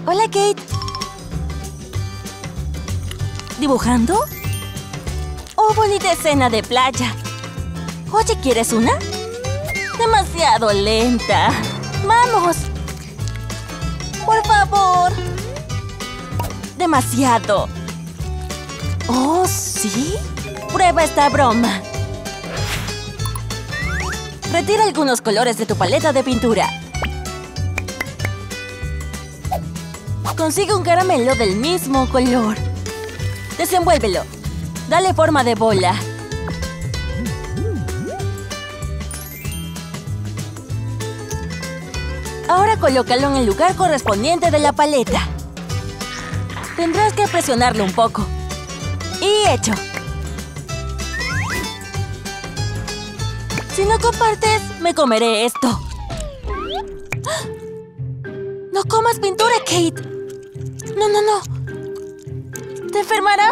Hola, Kate. ¿Dibujando? ¡Oh, bonita escena de playa! Oye, ¿quieres una? Demasiado lenta. ¡Vamos! ¡Por favor! ¡Demasiado! ¿Oh, sí? Prueba esta broma. Retira algunos colores de tu paleta de pintura. Consigue un caramelo del mismo color. Desenvuélvelo. Dale forma de bola. Ahora colócalo en el lugar correspondiente de la paleta. Tendrás que presionarlo un poco. ¡Y hecho! Si no compartes, me comeré esto. ¡No comas pintura, Kate! ¡No, no, no! ¿Te enfermará?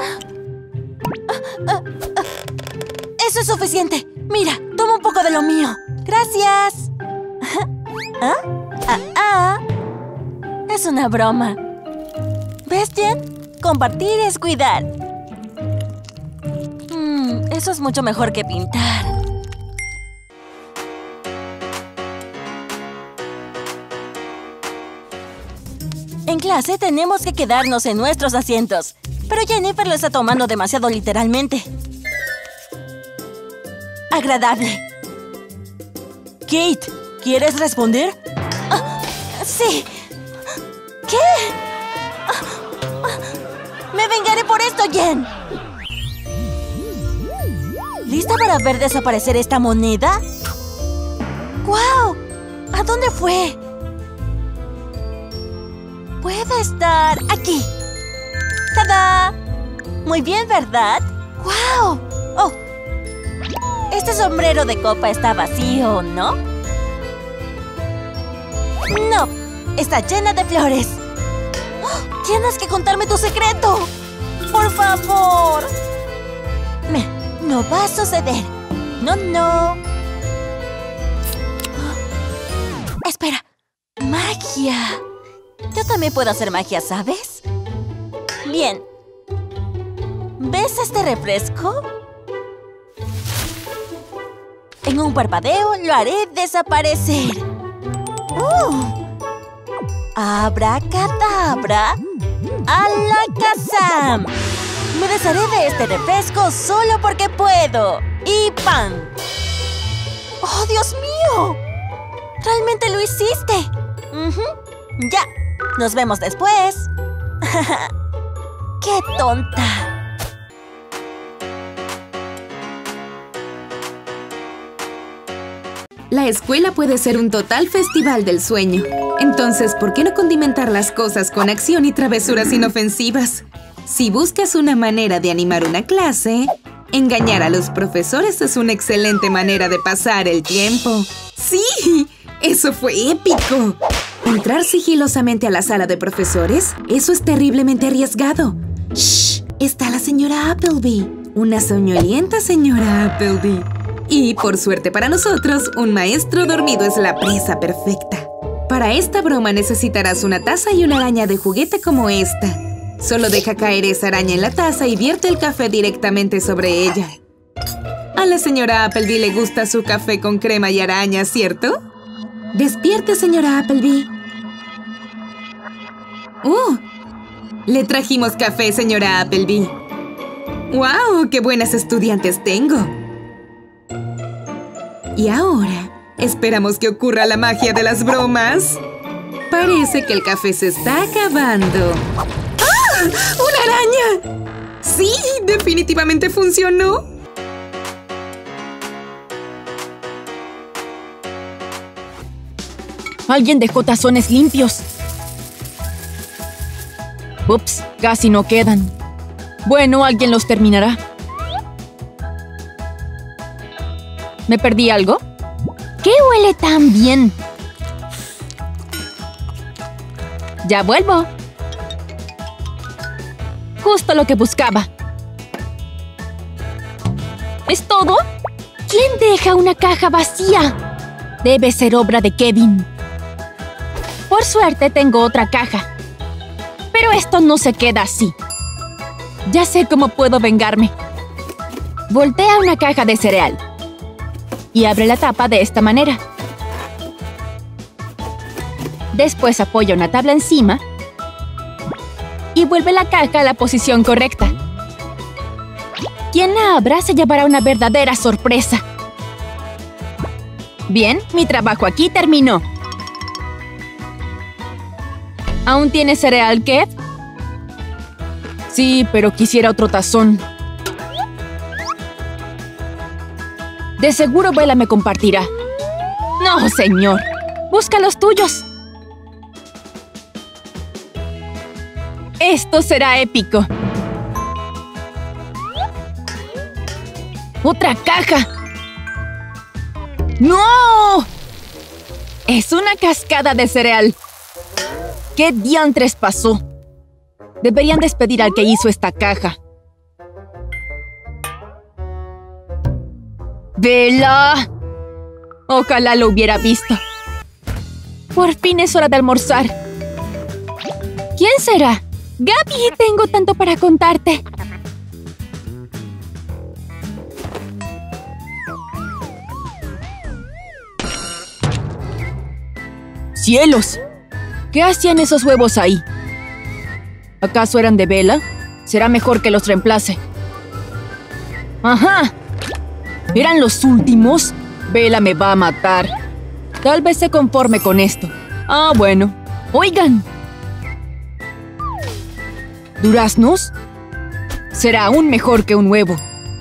Eso es suficiente. Mira, toma un poco de lo mío. ¡Gracias! Es una broma. ¿Ves, Jen? Compartir es cuidar. Eso es mucho mejor que pintar. En clase tenemos que quedarnos en nuestros asientos. Pero Jennifer lo está tomando demasiado literalmente. Agradable. Kate, ¿quieres responder? Sí. ¿Qué? Me vengaré por esto, Jen. ¿Lista para ver desaparecer esta moneda? ¡Guau! ¿A dónde fue? Puede estar aquí. ¡Tada! Muy bien, ¿verdad? ¡Guau! ¡Oh! Este sombrero de copa está vacío, ¿no? ¡No! Está llena de flores. ¡Oh! ¡Tienes que contarme tu secreto! ¡Por favor! No va a suceder. No, no. Espera. ¡Magia! Yo también puedo hacer magia, ¿sabes? Bien. ¿Ves este refresco? En un parpadeo lo haré desaparecer. ¡Abracadabra! ¡Alakazam! Me desharé de este refresco solo porque puedo. ¡Y ¡pam! ¡Oh, Dios mío! ¡Realmente lo hiciste! Ya. Nos vemos después. ¡Qué tonta! La escuela puede ser un total festival del sueño. Entonces, ¿por qué no condimentar las cosas con acción y travesuras inofensivas? Si buscas una manera de animar una clase, engañar a los profesores es una excelente manera de pasar el tiempo. ¡Sí! ¡Eso fue épico! ¿Entrar sigilosamente a la sala de profesores? Eso es terriblemente arriesgado. ¡Shh! Está la señora Appleby. Una soñolienta señora Appleby. Y, por suerte para nosotros, un maestro dormido es la presa perfecta. Para esta broma necesitarás una taza y una araña de juguete como esta. Solo deja caer esa araña en la taza y vierte el café directamente sobre ella. A la señora Appleby le gusta su café con crema y araña, ¿cierto? ¡Despierte, señora Appleby! Le trajimos café, señora Appleby. ¡Guau! ¡Qué buenas estudiantes tengo! Y ahora, esperamos que ocurra la magia de las bromas. Parece que el café se está acabando. ¡Ah! ¡Una araña! ¡Sí! ¡Definitivamente funcionó! Alguien dejó tazones limpios. Ups, casi no quedan. Bueno, alguien los terminará. ¿Me perdí algo? ¿Qué huele tan bien? Ya vuelvo. Justo lo que buscaba. ¿Es todo? ¿Quién deja una caja vacía? Debe ser obra de Kevin. Por suerte tengo otra caja. Pero esto no se queda así. Ya sé cómo puedo vengarme. Voltea una caja de cereal y abre la tapa de esta manera. Después apoya una tabla encima y vuelve la caja a la posición correcta. Quien la abra se llevará una verdadera sorpresa. Bien, mi trabajo aquí terminó. ¿Aún tienes cereal, Kev? Sí, pero quisiera otro tazón. De seguro Bella me compartirá. No, señor. Busca los tuyos. Esto será épico. ¡Otra caja! ¡No! Es una cascada de cereal. ¿Qué diantres pasó? Deberían despedir al que hizo esta caja. ¡Bella! Ojalá lo hubiera visto. Por fin es hora de almorzar. ¿Quién será? Gaby, tengo tanto para contarte. ¡Cielos! ¿Qué hacían esos huevos ahí? ¿Acaso eran de Bella? Será mejor que los reemplace. ¡Ajá! ¿Eran los últimos? Bella me va a matar. Tal vez se conforme con esto. Ah, bueno. ¡Oigan! ¿Duraznos? Será aún mejor que un huevo.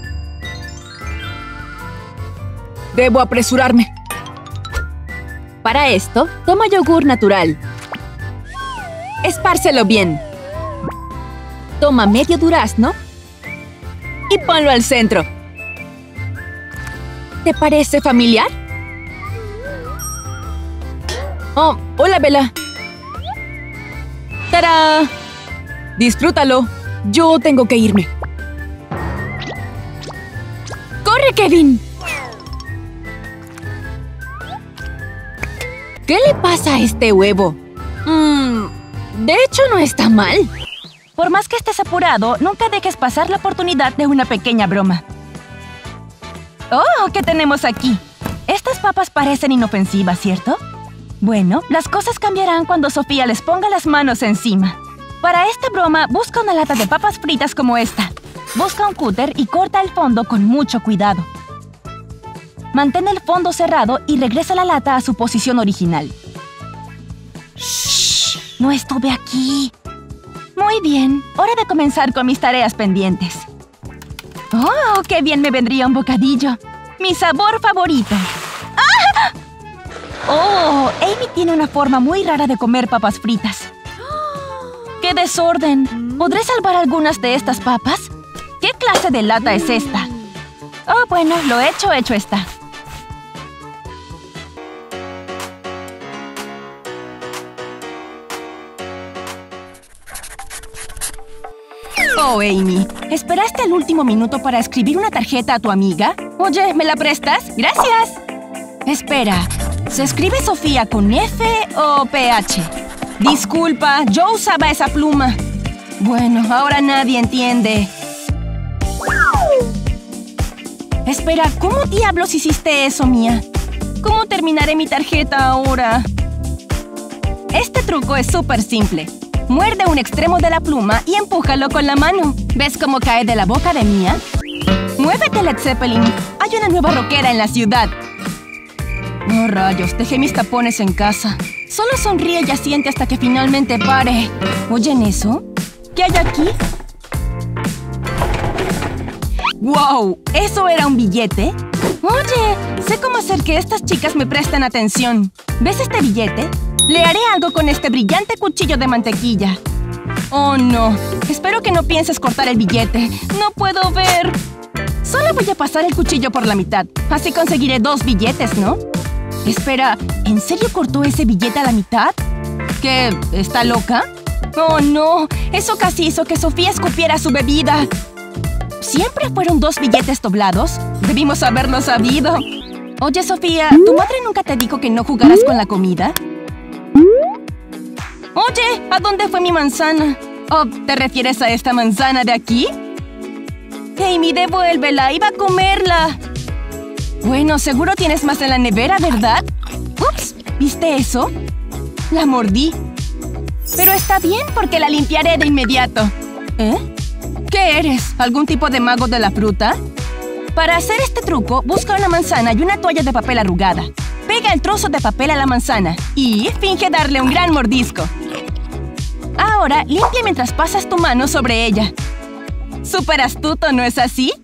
Debo apresurarme. Para esto, toma yogur natural. Espárcelo bien. Toma medio durazno y ponlo al centro. ¿Te parece familiar? Oh, hola, Bella. ¡Tarán! Disfrútalo. Yo tengo que irme. ¡Corre, Kevin! ¿Qué le pasa a este huevo? De hecho, no está mal. Por más que estés apurado, nunca dejes pasar la oportunidad de una pequeña broma. ¡Oh! ¿Qué tenemos aquí? Estas papas parecen inofensivas, ¿cierto? Bueno, las cosas cambiarán cuando Sofía les ponga las manos encima. Para esta broma, busca una lata de papas fritas como esta. Busca un cúter y corta el fondo con mucho cuidado. Mantén el fondo cerrado y regresa la lata a su posición original. ¡Shh! ¡No estuve aquí! Muy bien, hora de comenzar con mis tareas pendientes. ¡Oh, qué bien me vendría un bocadillo! ¡Mi sabor favorito! ¡Ah! ¡Oh! Amy tiene una forma muy rara de comer papas fritas. ¡Qué desorden! ¿Podré salvar algunas de estas papas? ¿Qué clase de lata es esta? Oh, bueno, lo hecho está. Oh, Amy, ¿esperaste el último minuto para escribir una tarjeta a tu amiga? Oye, ¿me la prestas? ¡Gracias! Espera, ¿se escribe Sofía con F o PH? Disculpa, yo usaba esa pluma. Bueno, ahora nadie entiende. Espera, ¿cómo diablos hiciste eso, Mia? ¿Cómo terminaré mi tarjeta ahora? Este truco es súper simple. Muerde un extremo de la pluma y empújalo con la mano. ¿Ves cómo cae de la boca de Mia? ¡Muévete, Led Zeppelin! Hay una nueva rockera en la ciudad. Oh, rayos, dejé mis tapones en casa. Solo sonríe y asiente hasta que finalmente pare. ¿Oyen eso? ¿Qué hay aquí? ¡Wow! ¿Eso era un billete? Oye, sé cómo hacer que estas chicas me presten atención. ¿Ves este billete? Le haré algo con este brillante cuchillo de mantequilla. Oh, no. Espero que no pienses cortar el billete. No puedo ver. Solo voy a pasar el cuchillo por la mitad. Así conseguiré 2 billetes, ¿no? Espera, ¿en serio cortó ese billete a la mitad? ¿Qué? ¿Está loca? Oh, no. Eso casi hizo que Sofía escupiera su bebida. ¿Siempre fueron 2 billetes doblados? Debimos haberlo sabido. Oye, Sofía, ¿tu madre nunca te dijo que no jugaras con la comida? Oye, ¿a dónde fue mi manzana? Oh, ¿te refieres a esta manzana de aquí? Amy, devuélvela. Iba a comerla. Bueno, seguro tienes más en la nevera, ¿verdad? Ups, ¿viste eso? La mordí. Pero está bien porque la limpiaré de inmediato. ¿Eh? ¿Qué eres? ¿Algún tipo de mago de la fruta? Para hacer este truco, busca una manzana y una toalla de papel arrugada. Pega el trozo de papel a la manzana y finge darle un gran mordisco. Ahora, limpia mientras pasas tu mano sobre ella. ¡Súper astuto!, ¿no es así?